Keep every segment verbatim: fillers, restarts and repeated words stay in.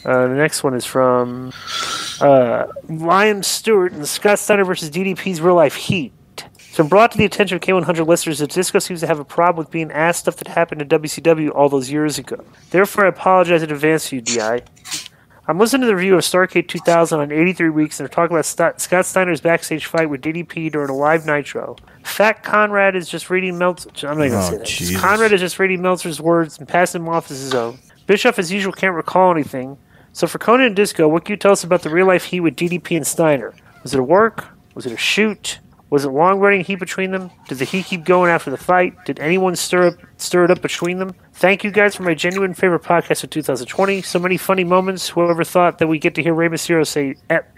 Uh, the next one is from uh, Lion Stewart and Scott Steiner versus D D P's Real Life Heat. So brought to the attention of K one hundred listeners that Disco seems to have a problem with being asked stuff that happened in W C W all those years ago. Therefore, I apologize in advance to you, D I. I'm listening to the review of Starrcade two thousand on eighty-three Weeks, and they're talking about St- Scott Steiner's backstage fight with D D P during a live Nitro. Fat Conrad is just reading Meltzer. I'm not going to Oh, say that. Jesus. Conrad is just reading Meltzer's words and passing them off as his own. Bischoff, as usual, can't recall anything. So for Conan and Disco, what can you tell us about the real-life heat with D D P and Steiner? Was it a work? Was it a shoot? Was it long-running heat between them? Did the heat keep going after the fight? Did anyone stir up, stir it up between them? Thank you guys for my genuine favorite podcast of two thousand twenty. So many funny moments. Whoever thought that we get to hear Rey Mysterio say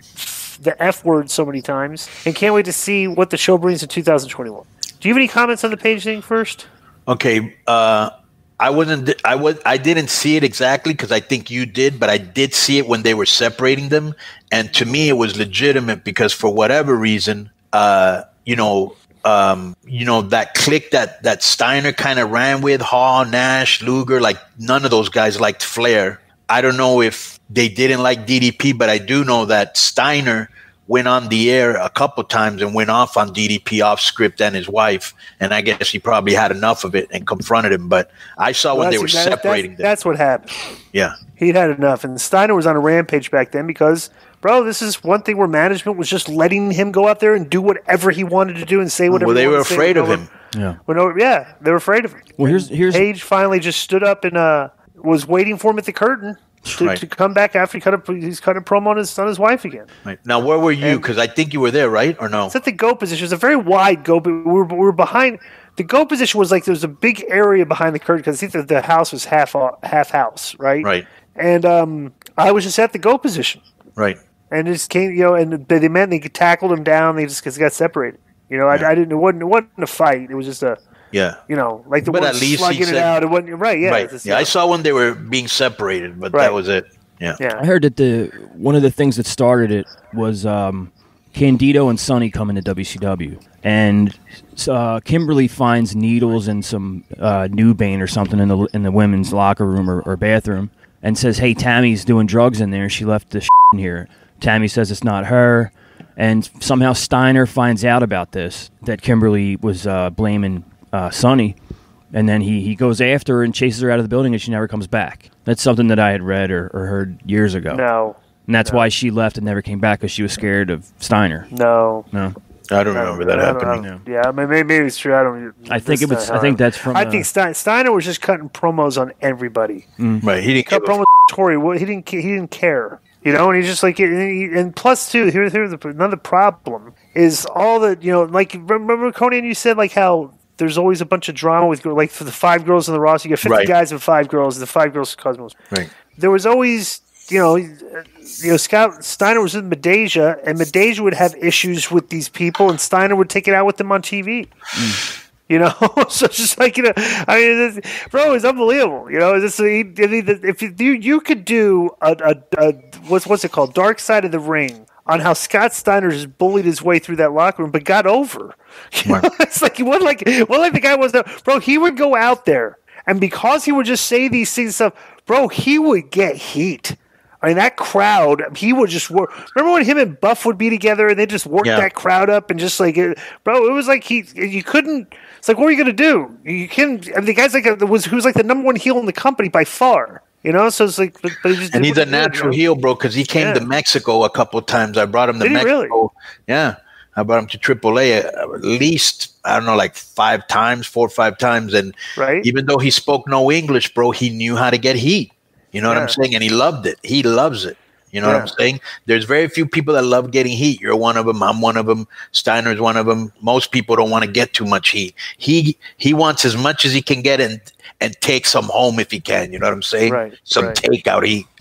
F, the F word so many times. And can't wait to see what the show brings in two thousand twenty-one. Do you have any comments on the page thing first? Okay, uh, I wasn't. I was. I didn't see it exactly because I think you did, but I did see it when they were separating them, and to me, it was legitimate because for whatever reason, uh, you know, um, you know that clique that that Steiner kind of ran with, Hall, Nash, Luger, like none of those guys liked Flair. I don't know if they didn't like D D P, but I do know that Steiner went on the air a couple times and went off on D D P off script and his wife. And I guess he probably had enough of it and confronted him. But I saw Well, when they were that- separating that's, them. that's what happened. Yeah. He'd had enough. And Steiner was on a rampage back then because, bro, this is one thing where management was just letting him go out there and do whatever he wanted to do and say whatever Well, they he were wanted to say. afraid of When him. Yeah. When, over- yeah, they were afraid of him. Well, here's here's Page finally just stood up and uh, was waiting for him at the curtain to, Right. to come back after he cut a, he's cut a promo on his, on his wife again. Right. Now, where were you? Because I think you were there, right? Or no? It's at the go position. It was a very wide go, but we were, we were behind. The go position was like there was a big area behind the curtain because I think that the house was half half house, right? Right. And um, I was just at the go position. Right. And it just came, you know, and they, they meant they tackled him down. They just cause they got separated. You know, Yeah. I, I didn't. It wasn't. It wasn't a fight. It was just a, Yeah. you know, like the But one at least he slugging it said- out. It wasn't right. Yeah. right. it's just, Yeah. I saw when they were being separated, but Right. that was it. Yeah. Yeah. I heard that the one of the things that started it was um, Candido and Sonny coming to W C W, and uh, Kimberly finds needles and some uh, Nubane or something in the in the women's locker room or, or bathroom, and says, "Hey, Tammy's doing drugs in there. She left this in here." Tammy says it's not her, and somehow Steiner finds out about this, that Kimberly was uh, blaming uh, Sonny. And then he, he goes after her and chases her out of the building, and she never comes back. That's something that I had read or, or heard years ago. No. And that's No. why she left and never came back, because she was scared of Steiner. No. No. I don't remember that I don't- happening. I don't- Yeah, I mean, maybe, maybe it's true. I don't. I think it that's was. not I how think that's from. I uh, think Stein, Steiner was just cutting promos on everybody. Right. He didn't Cut give a promos on Tori. Well, he didn't. ca- He didn't care. You know, and he's just like, and, he, and plus too. Here, here's the, another problem is all the you know, like remember Conan, you said like how there's always a bunch of drama with like for the five girls in the roster. You got fifty Right. guys and five girls. The five girls Cosmos. Right. There was always. You know, you know, Scott Steiner was in Medeja, and Medeja would have issues with these people, and Steiner would take it out with them on T V. You know, so it's just like you know, I mean, this, bro, it's unbelievable. You know, this if you you could do a, a, a what's what's it called, Dark Side of the Ring, on how Scott Steiner just bullied his way through that locker room, but got over. You know, it's like what like what like the guy was, bro. He would go out there, and because he would just say these things, stuff, bro, he would get heat. I mean, that crowd, he would just work. Remember when him and Buff would be together and they just worked Yeah. that crowd up and just like, it, bro, it was like he, you couldn't, it's like, what are you going to do? You can't, I mean, the guy's like, a, was, who was like the number one heel in the company by far, you know? So it's like, but, but he just And did he's what a he did, natural you know? heel, bro, because he came Yeah. to Mexico a couple of times. I brought him to Did he Mexico. really? Yeah. I brought him to triple A at least, I don't know, like five times, four or five times. And Right. even though he spoke no English, bro, he knew how to get heat. You know what Yeah. I'm saying? And he loved it. He loves it. You know what I'm Yeah. saying? There's very few people that love getting heat. You're one of them. I'm one of them. Steiner's one of them. Most people don't want to get too much heat. He he wants as much as he can get and and take some home if he can. You know what I'm saying? Right, Some right. takeout heat.